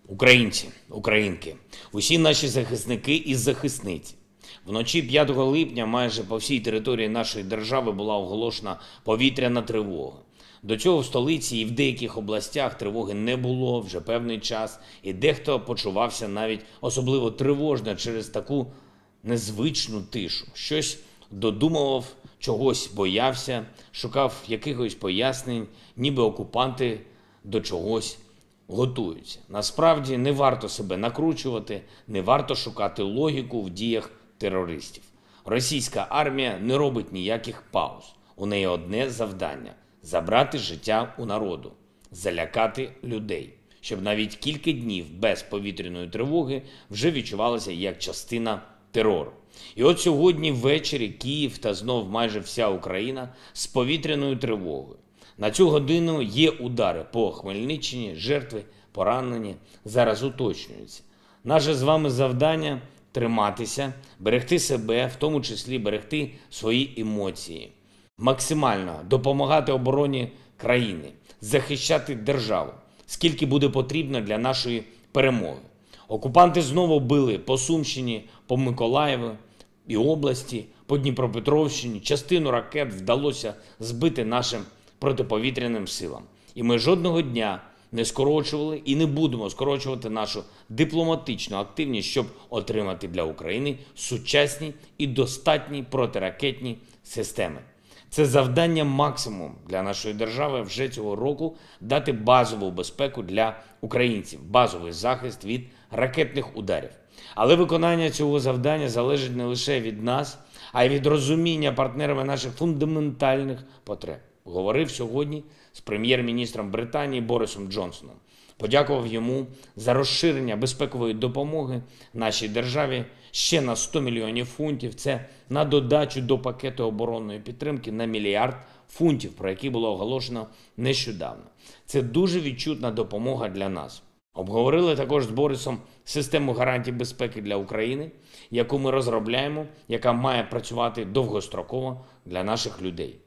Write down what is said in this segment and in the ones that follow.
Українці, українки, усі наші захисники і захисниці. Вночі 5 липня майже по всій території нашої держави була оголошена повітряна тривога. До цього в столиці і в деяких областях тривоги не було вже певний час, і дехто почувався навіть особливо тривожно через таку незвичну тишу. Щось додумував, чогось боявся, шукав якихось пояснень, ніби окупанти до чогось готуються. Насправді не варто себе накручувати, не варто шукати логіку в діях терористів. Російська армія не робить ніяких пауз. У неї одне завдання – забрати життя у народу, залякати людей, щоб навіть кілька днів без повітряної тривоги вже відчувалося як частина терору. І от сьогодні ввечері Київ та знов майже вся Україна з повітряною тривогою. На цю годину є удари по Хмельниччині, жертви, поранені, зараз уточнюються. Наше з вами завдання – триматися, берегти себе, в тому числі берегти свої емоції, максимально допомагати обороні країни, захищати державу, скільки буде потрібно для нашої перемоги. Окупанти знову били по Сумщині, по Миколаєву і області, по Дніпропетровщині. Частину ракет вдалося збити нашим протиповітряним силам. І ми жодного дня не скорочували і не будемо скорочувати нашу дипломатичну активність, щоб отримати для України сучасні і достатні протиракетні системи. Це завдання максимум для нашої держави вже цього року – дати базову безпеку для українців, базовий захист від ракетних ударів. Але виконання цього завдання залежить не лише від нас, а й від розуміння партнерами наших фундаментальних потреб. Говорив сьогодні з прем'єр-міністром Британії Борисом Джонсоном. Подякував йому за розширення безпекової допомоги нашій державі ще на 100 мільйонів фунтів. Це на додачу до пакету оборонної підтримки на 1 мільярд фунтів, про який було оголошено нещодавно. Це дуже відчутна допомога для нас. Обговорили також з Борисом систему гарантій безпеки для України, яку ми розробляємо, яка має працювати довгостроково для наших людей.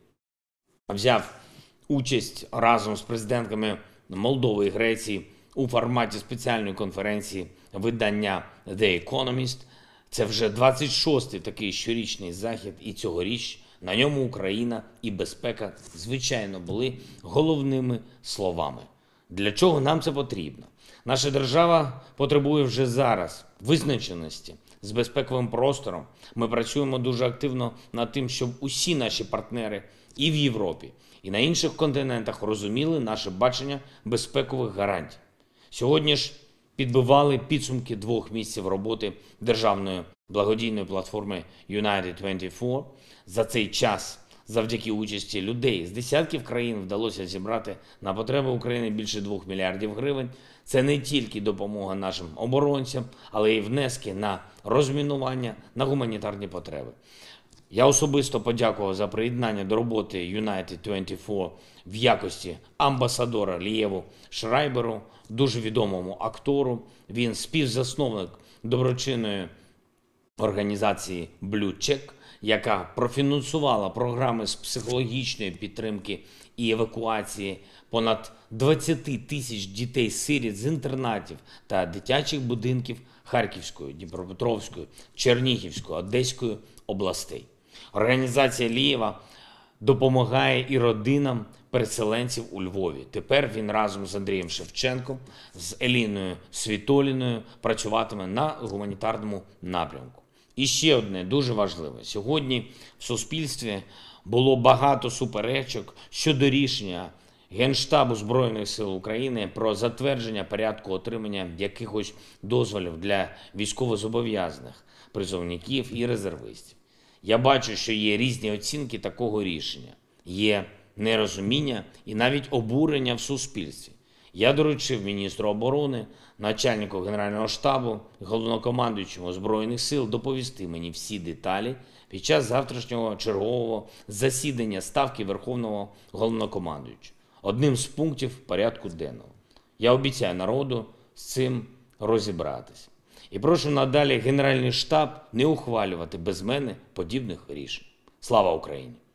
Взяв участь разом з президентками Молдови і Греції у форматі спеціальної конференції видання The Economist. Це вже 26-й такий щорічний захід, і цьогоріч на ньому Україна і безпека, звичайно, були головними словами. Для чого нам це потрібно? Наша держава потребує вже зараз визначеності з безпековим простором. Ми працюємо дуже активно над тим, щоб усі наші партнери і в Європі, і на інших континентах розуміли наше бачення безпекових гарантій. Сьогодні ж підбивали підсумки 2 місяців роботи державної благодійної платформи United24. За цей час, завдяки участі людей з десятків країн, вдалося зібрати на потреби України більше 2 мільярдів гривень. Це не тільки допомога нашим оборонцям, але й внески на розмінування, на гуманітарні потреби. Я особисто подякував за приєднання до роботи United24 в якості амбасадора Лієву Шрайберу, дуже відомому актору. Він співзасновник доброчинної організації Blue Check, яка профінансувала програми з психологічної підтримки і евакуації понад 20 тисяч дітей-сиріт з інтернатів та дитячих будинків Харківської, Дніпропетровської, Чернігівської, Одеської областей. Організація Лієва допомагає і родинам переселенців у Львові. Тепер він разом з Андрієм Шевченком, з Еліною Світоліною працюватиме на гуманітарному напрямку. І ще одне дуже важливе. Сьогодні в суспільстві було багато суперечок щодо рішення Генштабу Збройних сил України про затвердження порядку отримання якихось дозволів для військовозобов'язаних, призовників і резервистів. Я бачу, що є різні оцінки такого рішення, є нерозуміння і навіть обурення в суспільстві. Я доручив міністру оборони, начальнику Генерального штабу, головнокомандуючому Збройних сил доповісти мені всі деталі під час завтрашнього чергового засідання Ставки Верховного Головнокомандуючого. Одним з пунктів порядку денного. Я обіцяю народу з цим розібратися. І прошу надалі Генеральний штаб не ухвалювати без мене подібних рішень. Слава Україні!